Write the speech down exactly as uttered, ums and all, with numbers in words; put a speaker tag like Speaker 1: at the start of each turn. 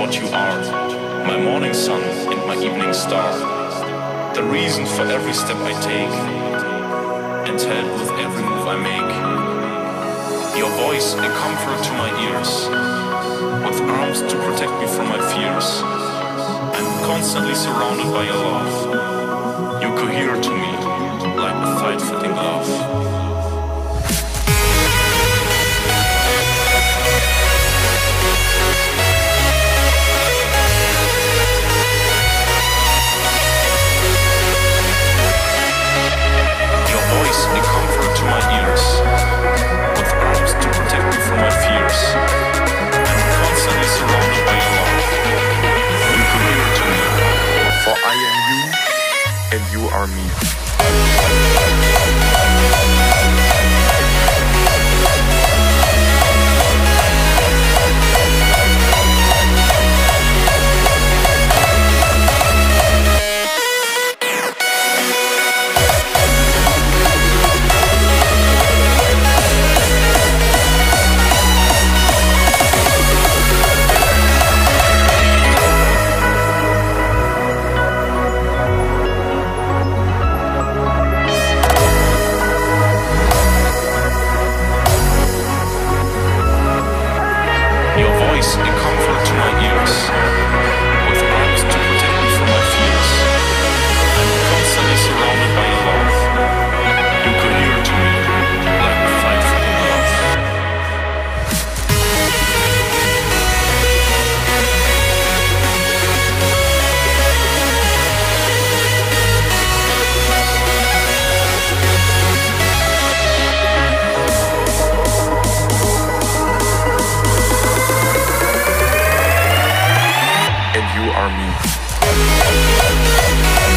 Speaker 1: what you are, my morning sun and my evening star, the reason for every step I take, and help with every move I make. Your voice, a comfort to my ears, with arms to protect me from my fears. I'm constantly surrounded by your love. You cohere to me like a tight-fitting glove. A comfort to my ears, with arms to protect me from my fears. I'm constantly surrounded by your love. You cohere to me,
Speaker 2: for I am you, and you are me. You are me.